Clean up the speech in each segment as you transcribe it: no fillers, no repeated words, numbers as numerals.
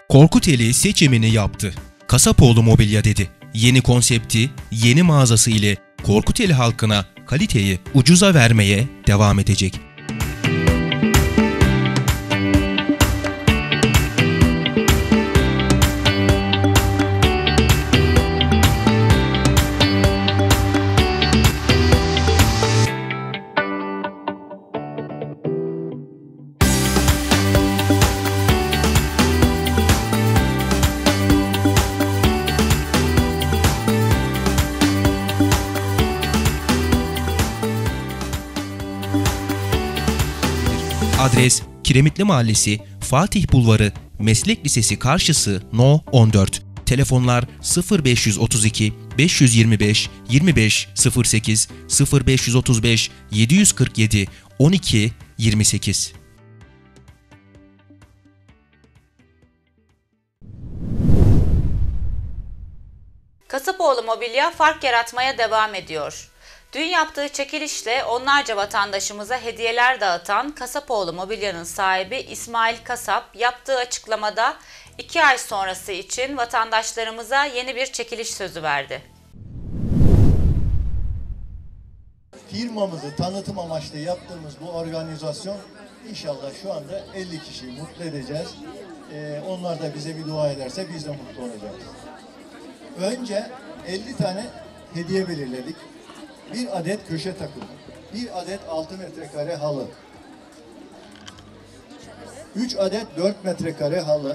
Korkuteli seçimini yaptı. Kasapoğlu Mobilya dedi. Yeni konsepti, yeni mağazası ile Korkuteli halkına kaliteyi ucuza vermeye devam edecek. Adres Kiremitli Mahallesi, Fatih Bulvarı, Meslek Lisesi karşısı No 14. Telefonlar 0532 525 2508 0535 747 12 28. Kasapoğlu Mobilya fark yaratmaya devam ediyor. Dün yaptığı çekilişle onlarca vatandaşımıza hediyeler dağıtan Kasapoğlu Mobilya'nın sahibi İsmail Kasap yaptığı açıklamada 2 ay sonrası için vatandaşlarımıza yeni bir çekiliş sözü verdi. Firmamızı tanıtım amaçlı yaptığımız bu organizasyon inşallah şu anda 50 kişiyi mutlu edeceğiz. Onlar da bize bir dua ederse biz de mutlu olacağız. Önce 50 tane hediye belirledik. 1 adet köşe takımı, 1 adet 6 metrekare halı, 3 adet 4 metrekare halı,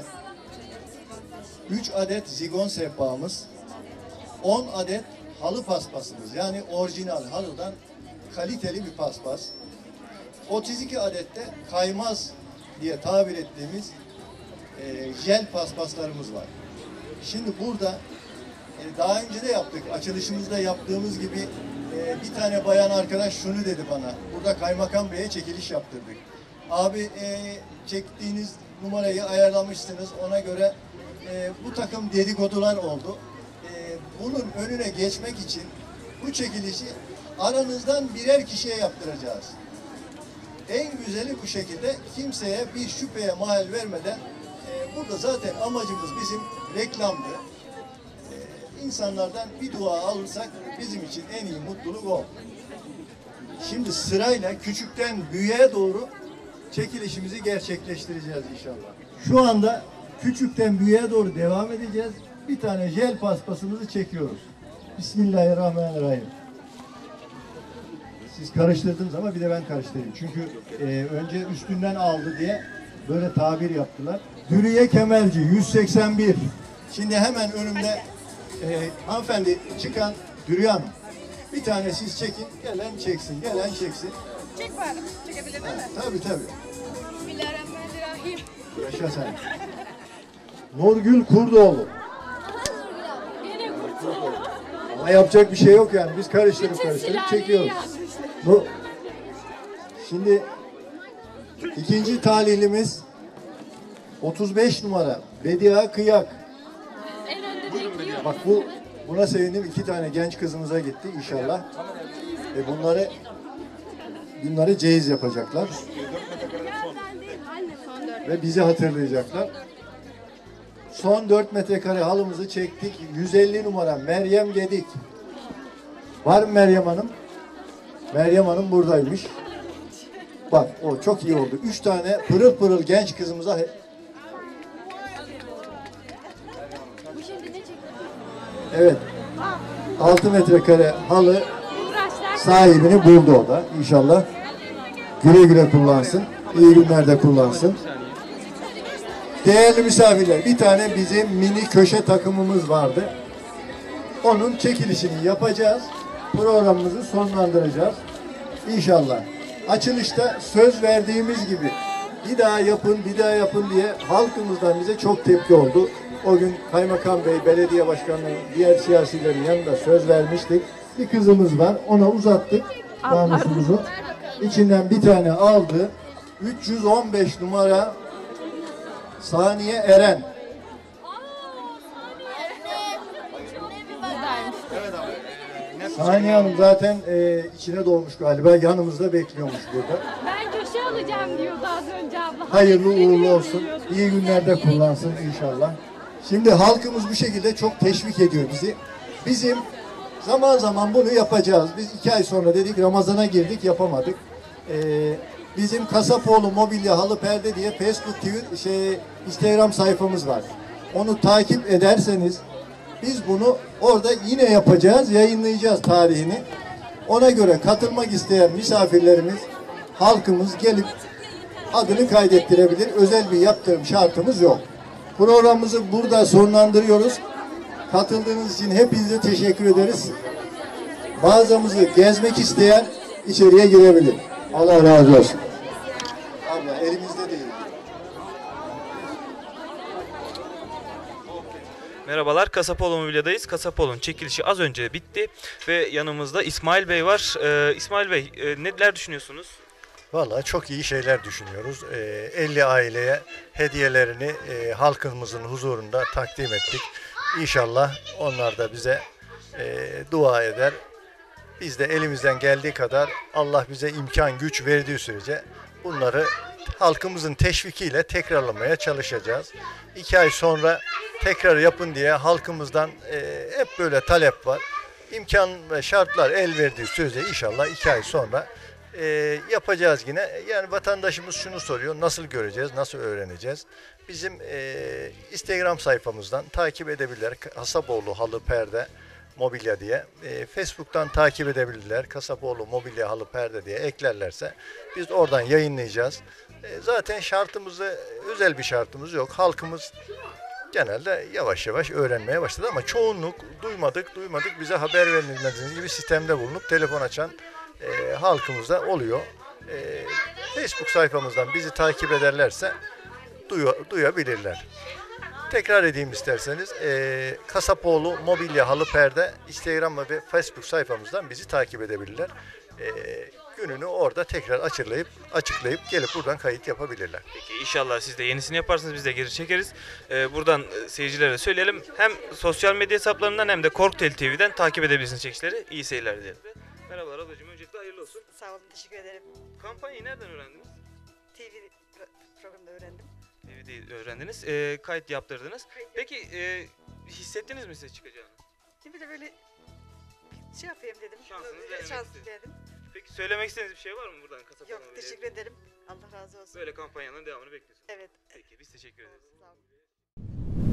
3 adet zigon sehpamız, 10 adet halı paspasımız, yani orijinal halıdan kaliteli bir paspas, 32 adet de kaymaz diye tabir ettiğimiz jel paspaslarımız var. Şimdi burada daha önce de yaptık, açılışımızda yaptığımız gibi bir tane bayan arkadaş şunu dedi bana, burada Kaymakam Bey'e çekiliş yaptırdık. Abi çektiğiniz numarayı ayarlamışsınız, ona göre bu takım dedikodular oldu. Bunun önüne geçmek için bu çekilişi aranızdan birer kişiye yaptıracağız. En güzeli bu şekilde, kimseye bir şüpheye mahal vermeden, burada zaten amacımız bizim reklamdı. İnsanlardan bir dua alırsak bizim için en iyi mutluluk o. Şimdi sırayla küçükten büyüğe doğru çekilişimizi gerçekleştireceğiz inşallah. Şu anda küçükten büyüğe doğru devam edeceğiz. Bir tane jel paspasımızı çekiyoruz. Bismillahirrahmanirrahim. Siz karıştırdınız ama bir de ben karıştırayım. Çünkü önce üstünden aldı diye böyle tabir yaptılar. Dürüye Kemerci 181. Şimdi hemen önümde hanımefendi çıkan Dürüye Hanım. Bir tane siz çekin, gelen çeksin, gelen çeksin. Çek bari, çekebilir mi? Tabii tabii. Bismillahirrahmanirrahim. Yaşa sen. Nurgül Kurdoğlu. Ama yapacak bir şey yok yani. Biz karıştırıp çekiyoruz. Bu. Şimdi ikinci talihlimiz 35 numara Bedia Kıyak. Bak buna sevindim. 2 tane genç kızımıza gitti inşallah. Bunları ceyiz yapacaklar. Ve bizi hatırlayacaklar. Son 4 metrekare halımızı çektik. 150 numara Meryem Gedik. Var mı Meryem Hanım? Meryem Hanım buradaymış. Bak o çok iyi oldu. 3 tane pırıl pırıl genç kızımıza evet. 6 metrekare halı sahibini buldu o da. İnşallah güle güle kullansın. İyi günlerde kullansın. Değerli misafirler, bir tane bizim mini köşe takımımız vardı. Onun çekilişini yapacağız. Programımızı sonlandıracağız. İnşallah. Açılışta söz verdiğimiz gibi bir daha yapın, bir daha yapın diye halkımızdan bize çok tepki oldu. O gün Kaymakam Bey, belediye başkanı, diğer siyasilerin yanında söz vermiştik. Bir kızımız var, ona uzattık namusumuzu. İçinden bir tane aldı. 315 numara Saniye Eren. Evet abi. Saniye Hanım zaten içine doğmuş galiba. Yanımızda bekliyormuş burada. Ben köşe alacağım diyordu az önce abla. Hayırlı uğurlu Bilmiyorum olsun. diyordu. İyi günlerde kullansın inşallah. Şimdi halkımız bu şekilde çok teşvik ediyor bizi. Bizim zaman zaman bunu yapacağız. Biz 2 ay sonra dedik, Ramazan'a girdik, yapamadık. Bizim Kasapoğlu Mobilya Halı Perde diye Facebook TV, Instagram sayfamız var. Onu takip ederseniz biz bunu orada yine yapacağız, yayınlayacağız tarihini. Ona göre katılmak isteyen misafirlerimiz, halkımız gelip adını kaydettirebilir. Özel bir yaptırım şartımız yok. Programımızı burada sonlandırıyoruz. Katıldığınız için hepinize teşekkür ederiz. Mağazamızı gezmek isteyen içeriye girebilir. Allah razı olsun. Abla elimizde değil. Merhabalar, Kasapoğlu Mobilya'dayız. Kasapoğlu'nun çekilişi az önce bitti ve yanımızda İsmail Bey var. İsmail Bey, neler düşünüyorsunuz? Vallahi çok iyi şeyler düşünüyoruz. 50 aileye hediyelerini halkımızın huzurunda takdim ettik. İnşallah onlar da bize dua eder. Biz de elimizden geldiği kadar Allah bize imkan güç verdiği sürece bunları halkımızın teşvikiyle tekrarlamaya çalışacağız. 2 ay sonra tekrar yapın diye halkımızdan hep böyle talep var. İmkan ve şartlar el verdiği sürece inşallah 2 ay sonra yapacağız yine. Yani vatandaşımız şunu soruyor, nasıl göreceğiz, nasıl öğreneceğiz? Bizim Instagram sayfamızdan takip edebilirler. Kasapoğlu Halı Perde Mobilya diye. Facebook'tan takip edebilirler. Kasapoğlu Mobilya Halı Perde diye eklerlerse biz oradan yayınlayacağız. Zaten şartımızı, özel bir şartımız yok. Halkımız genelde yavaş yavaş öğrenmeye başladı ama çoğunluk duymadık bize haber verilmediğiniz gibi sistemde bulunup telefon açan halkımızda oluyor. Facebook sayfamızdan bizi takip ederlerse duyabilirler. Tekrar edeyim isterseniz. Kasapoğlu Mobilya Halı Perde Instagram ve Facebook sayfamızdan bizi takip edebilirler. Gününü orada tekrar açıklayıp gelip buradan kayıt yapabilirler. Peki inşallah siz de yenisini yaparsınız, biz de geri çekeriz. Buradan seyircilere söyleyelim. Hem sosyal medya hesaplarından hem de Korktel TV'den takip edebilirsiniz çekişleri. İyi seyirler diyelim. Merhabalar ablacığım, öncelikle hayırlı olsun. Sağ olun, teşekkür ederim. Kampanyayı nereden öğrendiniz? TV programında öğrendim. TV'de öğrendiniz. Kayıt yaptırdınız. Peki hissettiniz mi size çıkacağını? Bir de böyle şey yapayım dedim. Şansınız denemek Şans istedim. dedim. Peki söylemek istediğiniz bir şey var mı buradan Kasapoğlu Yok, Mobilya'ya? teşekkür ederim. Allah razı olsun. Böyle kampanyanın devamını bekliyorsunuz. Evet. Peki biz teşekkür ederiz. Sağ olun.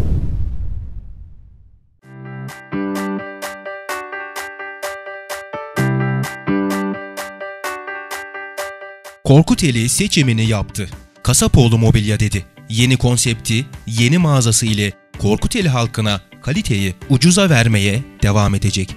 Korkuteli seçimini yaptı. Kasapoğlu Mobilya dedi. Yeni konsepti, yeni mağazası ile Korkuteli halkına kaliteyi ucuza vermeye devam edecek.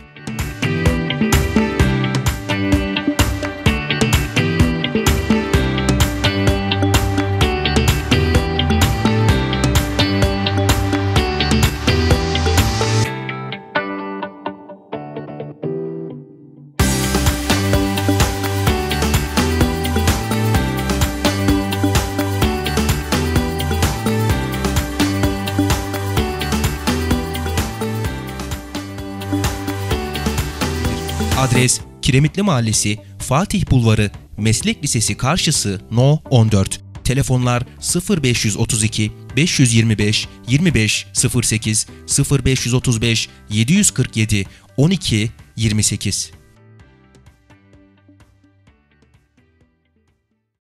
Adres Kiremitli Mahallesi, Fatih Bulvarı, Meslek Lisesi karşısı No 14. Telefonlar 0532 525 2508 0535 747 12 28.